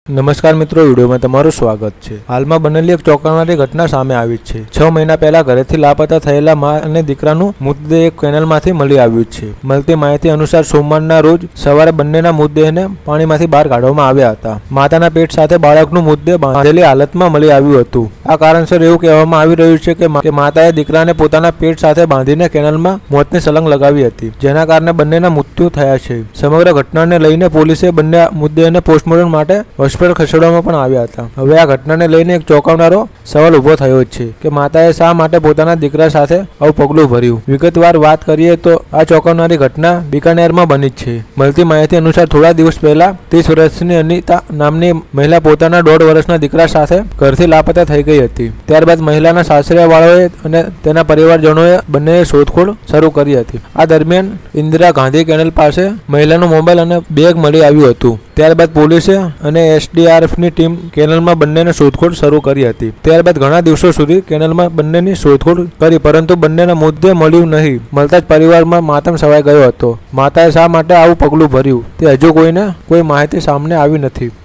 નમસ્કાર મિત્રો, વિડીયોમાં તમારું સ્વાગત છે। હાલમાં બનેલી એક ચોંકાવનારી ઘટના સામે આવી છે। 6 મહિના પહેલા ઘરેથી લાપતા થયેલા મા અને દીકરાનું મૃતદેહ એક કેનાલમાંથી મળી આવ્યું છે। મળતી માહિતી અનુસાર સોમવારના રોજ સવારે બંનેના મૃતદેહને પાણીમાંથી બહાર કાઢવામાં આવ્યા હતા। માતાના પેટ સાથે બાળકનું મૃતદેહ બાંધેલી હાલતમાં મળી આવ્યું હતું। આ કારણસર એવું કહેવામાં આવી રહ્યું છે કે માતાએ દીકરાને પોતાના પેટ સાથે બાંધીને કેનાલમાં મોતની સલંગ લગાવી હતી, જેના કારણે બંનેના મૃત્યુ થયા છે। સમગ્ર ઘટનાને લઈને પોલીસે બંને મૃતદેહને પોસ્ટમોર્ટમ માટે હોસ્પિટલ ખસેડવામાં પણ આવ્યા હતા। હવે આ ઘટનાને લઈને એક ચોંકાવનારો સવાલ ઉભો થયો છે કે માતાએ શા માટે પોતાના દીકરા સાથે આવું પગલું ભર્યું। વિગતવાર વાત કરીએ તો આ ચોંકાવનારી ઘટના બીકાનેરમાં બની છે। મળતી માહિતી અનુસાર થોડા દિવસ પહેલા 30 વર્ષની અનિતા નામની મહિલા પોતાના 1.5 વર્ષના દીકરા સાથે ઘરથી લાપતા થઈ ગઈ હતી। ત્યારબાદ મહિલાના સાસરિયાવાળાઓએ અને તેના પરિવારજનોએ બંનેએ શોધખોળ શરૂ કરી હતી। આ દરમિયાન ઇન્દિરા ગાંધી કેનાલ પાસે મહિલાનો મોબાઈલ અને બેગ મળી આવ્યું હતું। ત્યારબાદ પોલીસે અને એસડીઆરએફની ટીમ કેનાલમાં બંનેને શોધખોળ શરૂ કરી હતી। ત્યારબાદ ઘણા દિવસો સુધી કેનાલમાં બંનેની શોધખોળ કરી, પરંતુ બંનેના મૃતદેહ મળ્યું નહીં। મળતા જ પરિવારમાં માતમ છવાઈ ગયો હતો। માતાએ શા માટે આવું પગલું ભર્યું તે હજુ કોઈ માહિતી સામે આવી નથી।